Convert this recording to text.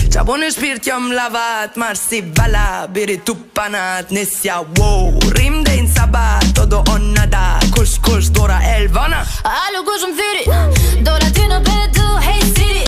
Qa po në shpirt jom lavat, marrë si bala, biri tu panat, nesja wow. Rim dhe në sabat, todo on nada, kush dora Elvana. Alo kush më thiri,